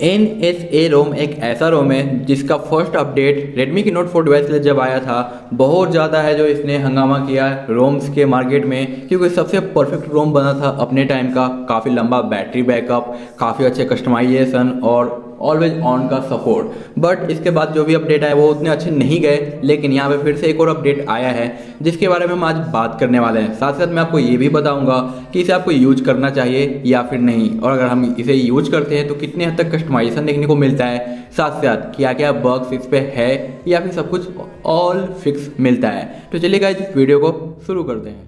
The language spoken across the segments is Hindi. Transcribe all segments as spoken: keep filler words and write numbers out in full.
एन एस ए रोम एक ऐसा रोम है जिसका फर्स्ट अपडेट रेडमी की नोट फोर डिवाइस के लिए जब आया था बहुत ज़्यादा है जो इसने हंगामा किया रोम्स के मार्केट में, क्योंकि सबसे परफेक्ट रोम बना था अपने टाइम का। काफ़ी लंबा बैटरी बैकअप, काफ़ी अच्छे कस्टमाइजेशन और ऑलवेज ऑन का सपोर्ट। बट इसके बाद जो भी अपडेट आए वो उतने अच्छे नहीं गए, लेकिन यहाँ पे फिर से एक और अपडेट आया है जिसके बारे में हम आज बात करने वाले हैं। साथ साथ मैं आपको ये भी बताऊंगा कि इसे आपको यूज करना चाहिए या फिर नहीं, और अगर हम इसे यूज करते हैं तो कितने हद तक कस्टमाइजेशन देखने को मिलता है, साथ साथ क्या क्या बग्स इस पे है या फिर सब कुछ ऑल फिक्स मिलता है। तो चलिए गाइस इस वीडियो को शुरू करते हैं।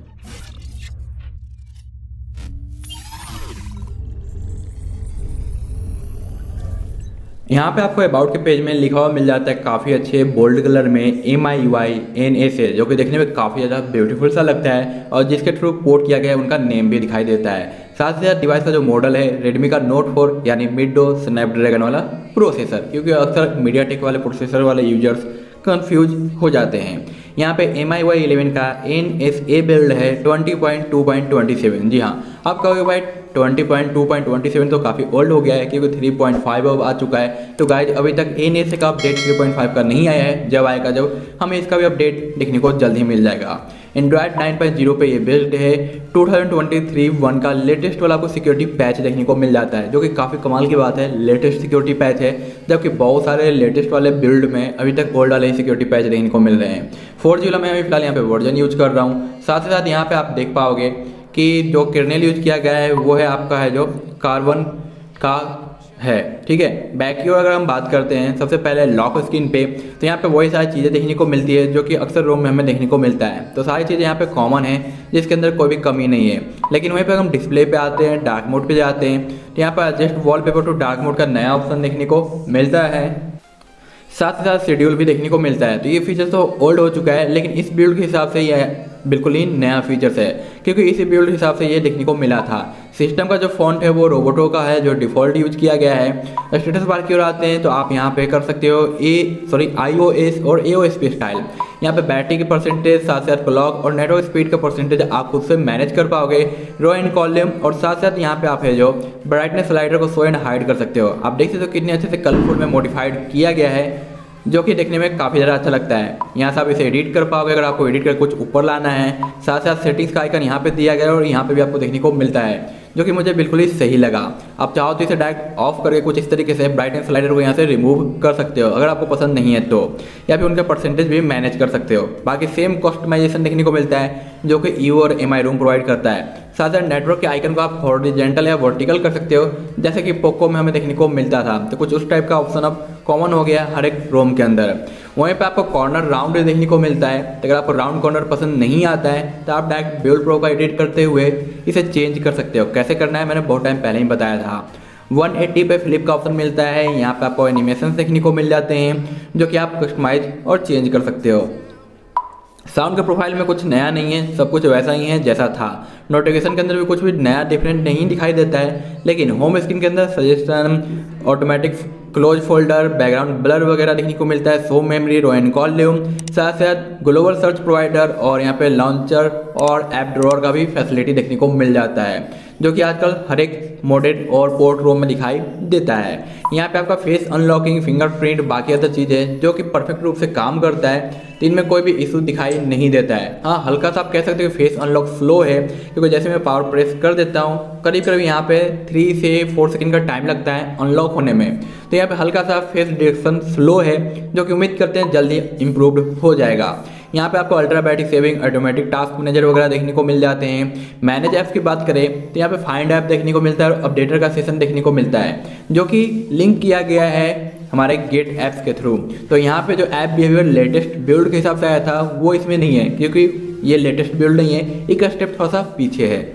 यहाँ पे आपको अबाउट के पेज में लिखा हुआ मिल जाता है काफ़ी अच्छे बोल्ड कलर में M I U I N S A, जो कि देखने में काफ़ी ज़्यादा ब्यूटीफुल सा लगता है और जिसके थ्रू पोर्ट किया गया है उनका नेम भी दिखाई देता है। साथ ही साथ डिवाइस का जो मॉडल है रेडमी का नोट फोर यानी मिडो स्नैपड्रैगन वाला प्रोसेसर, क्योंकि अक्सर मीडियाटेक वाले प्रोसेसर वाले यूजर्स कंफ्यूज हो जाते हैं। यहाँ पे M I U I eleven का एन एस ए बिल्ड है twenty point two point twenty seven. जी हाँ, आप कहोगे भाई twenty point two point twenty seven तो काफ़ी ओल्ड हो गया है, क्योंकि थ्री पॉइंट फाइव अब आ चुका है। तो गाइज अभी तक एन एस ए का अपडेट थ्री पॉइंट फाइव का नहीं आया है, जब आएगा जब हमें इसका भी अपडेट देखने को जल्द ही मिल जाएगा। एंड्रॉयड नाइन पॉइंट ज़ीरो पे ये बिल्ड है। Two thousand twenty three one का लेटेस्ट वाला आपको सिक्योरिटी पैच देखने को मिल जाता है, जो कि काफ़ी कमाल की बात है। लेटेस्ट सिक्योरिटी पैच है, जबकि बहुत सारे लेटेस्ट वाले बिल्ड में अभी तक ओल्ड वाले ही सिक्योरिटी पैच देखने को मिल रहे हैं। फोर जी वाला मैं अभी फिलहाल यहाँ पे वर्जन यूज कर रहा हूँ। साथ ही साथ यहाँ पे आप देख पाओगे कि जो कर्नेल यूज किया गया है वो है आपका है जो कार्बन का है, ठीक है। बैक की ओर अगर हम बात करते हैं सबसे पहले लॉक स्क्रीन पे, तो यहाँ पे वही सारी चीज़ें देखने को मिलती है जो कि अक्सर रोम में हमें देखने को मिलता है। तो सारी चीज़ें यहाँ पे कॉमन है, जिसके अंदर कोई भी कमी नहीं है। लेकिन वहीं पे हम डिस्प्ले पे आते हैं, डार्क मोड पे जाते हैं, तो यहाँ पर adjust wallpaper to dark mode का नया ऑप्शन देखने को मिलता है। साथ ही साथ शेड्यूल भी देखने को मिलता है। तो ये फीचर तो ओल्ड हो चुका है, लेकिन इस बिल्ड के हिसाब से ये बिल्कुल ही नया फीचर्स है, क्योंकि इसी बिल्ड के हिसाब से ये देखने को मिला था। सिस्टम का जो फॉन्ट है वो रोबोटो का है, जो डिफ़ॉल्ट यूज किया गया है। स्टेटस बार की ओर आते हैं तो आप यहाँ पे कर सकते हो ए सॉरी आई ओ एस और ए ओ एस पे स्टाइल। यहाँ पे बैटरी की परसेंटेज, साथ साथ क्लॉक और नेटवर्क स्पीड का परसेंटेज आप खुद से मैनेज कर पाओगे। रो एंड कॉलम, और साथ साथ यहाँ पे आप है जो ब्राइटनेस स्लाइडर को शो एंड हाइड कर सकते हो। आप देख सकते हो कितने अच्छे से कलरफुल में मॉडिफाइड किया गया है, जो कि देखने में काफ़ी ज़्यादा अच्छा लगता है। यहाँ से आप इसे एडिट कर पाओगे अगर आपको एडिट कर कुछ ऊपर लाना है। साथ साथ सेटिंग्स का आइकन यहाँ पे दिया गया है और यहाँ पे भी आपको देखने को मिलता है, जो कि मुझे बिल्कुल ही सही लगा। आप चाहो तो इसे डायरेक्ट ऑफ करके कुछ इस तरीके से ब्राइटनेस स्लाइडर को यहाँ से रिमूव कर सकते हो अगर आपको पसंद नहीं है तो, या फिर उनका परसेंटेज भी मैनेज कर सकते हो। बाकी सेम कस्टमाइजेशन देखने को मिलता है जो कि यू और एम आई रूम प्रोवाइड करता है। साथ साथ नेटवर्क के आइकन को आप हॉरिजॉन्टल या वर्टिकल कर सकते हो, जैसे कि पोको में हमें देखने को मिलता था। तो कुछ उस टाइप का ऑप्शन अब कॉमन हो गया हर एक रोम के अंदर। वहीं पे आपको कॉर्नर राउंड देखने को मिलता है। तो अगर आपको राउंड कॉर्नर पसंद नहीं आता है तो आप डायरेक्ट बिल्ड प्रो का एडिट करते हुए इसे चेंज कर सकते हो। कैसे करना है मैंने बहुत टाइम पहले ही बताया था। वन एट्टी पे फ्लिप का ऑप्शन मिलता है। यहाँ पे आपको एनिमेशन देखने को मिल जाते हैं, जो कि आप कस्टमाइज और चेंज कर सकते हो। साउंड के प्रोफाइल में कुछ नया नहीं है, सब कुछ वैसा ही है जैसा था। नोटिफिकेशन के अंदर भी कुछ भी नया डिफरेंट नहीं दिखाई देता है, लेकिन होम स्क्रीन के अंदर suggestion, automatic close folder, background blur वगैरह देखने को मिलता है। Show memory, row and column, साथ साथ ग्लोबल सर्च प्रोवाइडर और यहाँ पे लॉन्चर और ऐप ड्रॉअर का भी फैसिलिटी देखने को मिल जाता है, जो कि आजकल हर एक मॉडेल और पोर्ट रोम में दिखाई देता है। यहाँ पे आपका फेस अनलॉकिंग, फिंगरप्रिंट, बाकी अदर चीज़ें जो कि परफेक्ट रूप से काम करता है, तो इनमें कोई भी इशू दिखाई नहीं देता है। हाँ, हल्का सा आप कह सकते हो कि फेस अनलॉक स्लो है, क्योंकि जैसे मैं पावर प्रेस कर देता हूँ करीब करीब यहाँ पे थ्री से फोर सेकंड का टाइम लगता है अनलॉक होने में। तो यहाँ पे हल्का सा फेस डिटेक्शन स्लो है, जो कि उम्मीद करते हैं जल्दी इम्प्रूव्ड हो जाएगा। यहाँ पे आपको ultra battery saving, automatic task manager वगैरह देखने को मिल जाते हैं। मैनेज ऐप्स की बात करें तो यहाँ पे फाइंड ऐप देखने को मिलता है और अपडेटर का सेशन देखने को मिलता है, जो कि लिंक किया गया है हमारे गेट ऐप्स के थ्रू। तो यहाँ पे जो ऐप बिहेवियर लेटेस्ट बिल्ड के हिसाब से आया था वो इसमें नहीं है, क्योंकि ये लेटेस्ट बिल्ड नहीं है, एक स्टेप थोड़ा सा पीछे है।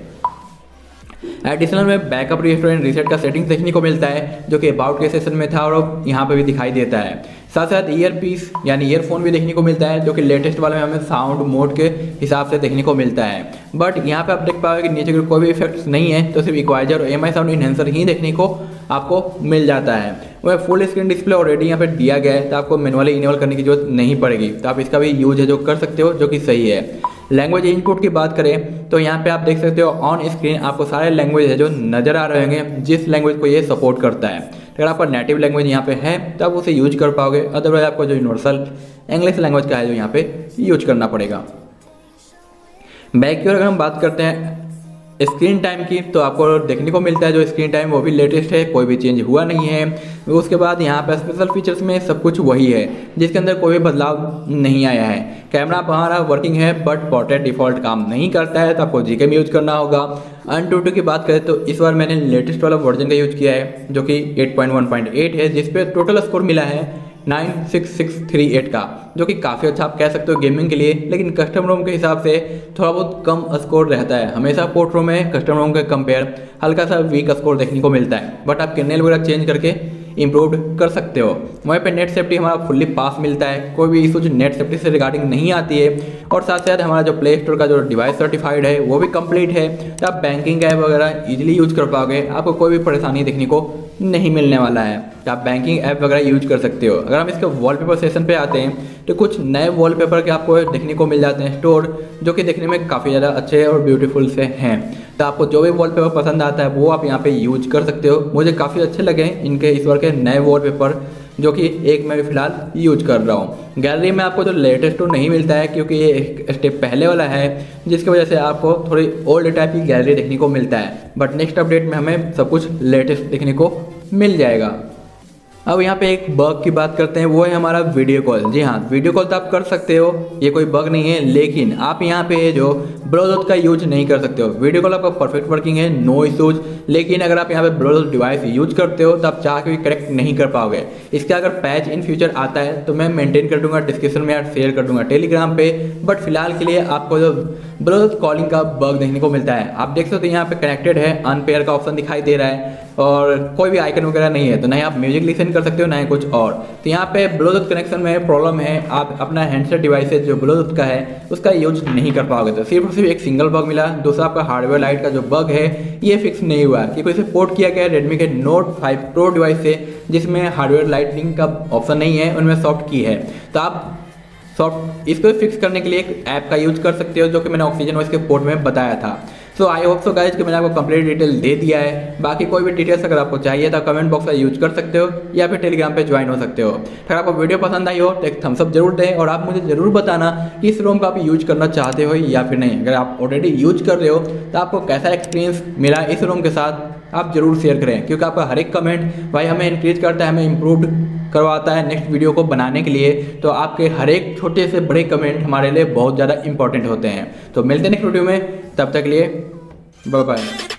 एडिशनल में बैकअप, रिस्टोर एंड रीसेट का सेटिंग्स देखने को मिलता है, जो कि अबाउट के सेशन में था और यहाँ पे भी दिखाई देता है। साथ साथ ईयर पीस यानी ईयरफोन भी देखने को मिलता है, जो कि लेटेस्ट वाले में हमें साउंड मोड के हिसाब से देखने को मिलता है। बट यहाँ पे आप देख पाओगे कि नीचे के कोई भी इफेक्ट्स नहीं है, तो सिर्फ इक्वाइजर और एम आई साउंड इनहेंसर ही देखने को आपको मिल जाता है। वह फुल स्क्रीन डिस्प्ले ऑलरेडी यहाँ पे दिया गया है, तो आपको मैनुअली इनेबल करने की जरूरत नहीं पड़ेगी। तो आप इसका भी यूज है जो कर सकते हो, जो कि सही है। लैंग्वेज इनपुट की बात करें तो यहाँ पे आप देख सकते हो ऑन स्क्रीन आपको सारे लैंग्वेज है जो नज़र आ रहे होंगे जिस लैंग्वेज को ये सपोर्ट करता है। अगर आपका नेटिव लैंग्वेज यहाँ पे है तो आप उसे यूज कर पाओगे, अदरवाइज आपको जो यूनिवर्सल इंग्लिश लैंग्वेज का है जो यहाँ पे यूज करना पड़ेगा। बैक की ओर अगर हम बात करते हैं स्क्रीन टाइम की तो आपको देखने को मिलता है जो स्क्रीन टाइम वो भी लेटेस्ट है, कोई भी चेंज हुआ नहीं है। उसके बाद यहाँ पर स्पेशल फीचर्स में सब कुछ वही है जिसके अंदर कोई भी बदलाव नहीं आया है। कैमरा हमारा वर्किंग है बट पोर्ट्रेट डिफॉल्ट काम नहीं करता है तो आपको जी के में यूज करना होगा। अनटूटू की बात करें तो इस बार मैंने लेटेस्ट वाला वर्जन का यूज किया है जो कि eight point one point eight है, जिसपे टोटल स्कोर मिला है nine six six three eight का, जो कि काफ़ी अच्छा आप कह सकते हो गेमिंग के लिए। लेकिन कस्टम रोम के हिसाब से थोड़ा बहुत कम स्कोर रहता है, हमेशा पोर्ट रोम में कस्टम रोम के कंपेयर हल्का सा वीक स्कोर देखने को मिलता है, बट आप कर्नेल वगैरह चेंज करके इम्प्रूव कर सकते हो। वहीं पे नेट सेफ्टी हमारा फुल्ली पास मिलता है, कोई भी इशू जो नेट सेफ्टी से रिगार्डिंग नहीं आती है। और साथ साथ हमारा जो प्ले स्टोर का जो डिवाइस सर्टिफाइड है वो भी कंप्लीट है, तो आप बैंकिंग ऐप वगैरह इजीली यूज कर पाओगे, आपको कोई भी परेशानी देखने को नहीं मिलने वाला है, तो आप बैंकिंग ऐप वगैरह यूज कर सकते हो। अगर हम इसके वॉलपेपर सेक्शन पे आते हैं तो कुछ नए वॉलपेपर के आपको देखने को मिल जाते हैं स्टोर, जो कि देखने में काफ़ी ज़्यादा अच्छे और ब्यूटीफुल से हैं। तो आपको जो भी वॉलपेपर पसंद आता है वो आप यहाँ पे यूज कर सकते हो। मुझे काफ़ी अच्छे लगे इनके इस बार के नए वॉलपेपर, जो कि एक मैं भी फिलहाल यूज कर रहा हूँ। गैलरी में आपको जो लेटेस्ट तो नहीं मिलता है क्योंकि ये एक स्टेप पहले वाला है, जिसकी वजह से आपको थोड़ी ओल्ड टाइप की गैलरी देखने को मिलता है, बट नेक्स्ट अपडेट में हमें सब कुछ लेटेस्ट देखने को मिल जाएगा। अब यहाँ पे एक बग की बात करते हैं, वो है हमारा वीडियो कॉल। जी हाँ, वीडियो कॉल तो आप कर सकते हो, ये कोई बग नहीं है, लेकिन आप यहाँ पे जो ब्लूटूथ का यूज नहीं कर सकते हो। वीडियो कॉल आपका परफेक्ट वर्किंग है, नो इशूज, लेकिन अगर आप यहाँ पे ब्लूटूथ डिवाइस यूज करते हो तो आप चाह के भी करेक्ट नहीं कर पाओगे। इसका अगर पैच इन फ्यूचर आता है तो मैं मेंटेन कर दूंगा, डिस्क्रिप्शन में शेयर कर दूंगा टेलीग्राम पे, बट फिलहाल के लिए आपको जो ब्लूटूथ कॉलिंग का बग देखने को मिलता है, आप देख सकते हो यहाँ पे कनेक्टेड है, अनपेयर का ऑप्शन दिखाई दे रहा है और कोई भी आइकन वगैरह नहीं है, तो ना ही आप म्यूजिक लिसन कर सकते हो ना ही कुछ और। तो यहाँ पे ब्लूटूथ कनेक्शन में प्रॉब्लम है, आप अपना हैंडसेट डिवाइसेज जो ब्लूटूथ का है उसका यूज नहीं कर पाओगे। तो सिर्फ और सिर्फ एक सिंगल बग मिला। दूसरा आपका हार्डवेयर लाइट का जो बग है ये फिक्स नहीं हुआ, क्योंकि इसे पोर्ट किया गया है रेडमी के नोट फाइव प्रो डिवाइस से, जिसमें हार्डवेयर लाइटिंग का ऑप्शन नहीं है, उनमें सॉफ्ट की है। तो आप सॉफ्ट इसको फिक्स करने के लिए एक ऐप का यूज कर सकते हो, जो कि मैंने ऑक्सीजन वॉइस के पोर्ट में बताया था। सो आई होप सो गाइज कि मैंने आपको कंप्लीट डिटेल दे दिया है। बाकी कोई भी डिटेल्स अगर आपको चाहिए तो कमेंट बॉक्स का यूज कर सकते हो या फिर टेलीग्राम पे ज्वाइन हो सकते हो। अगर आपको वीडियो पसंद आई हो तो एक थम्स अप जरूर दें और आप मुझे जरूर बताना कि इस रोम का आप यूज करना चाहते हो या फिर नहीं। अगर आप ऑलरेडी यूज कर रहे हो तो आपको कैसा एक्सपीरियंस मिला इस रोम के साथ आप जरूर शेयर करें, क्योंकि आपका हर एक कमेंट भाई हमें इंक्रीज करता है, हमें इम्प्रूव करवाता है नेक्स्ट वीडियो को बनाने के लिए। तो आपके हर एक छोटे से बड़े कमेंट हमारे लिए बहुत ज़्यादा इंपॉर्टेंट होते हैं। तो मिलते हैं नेक्स्ट वीडियो में, तब तक के लिए बाय बाय।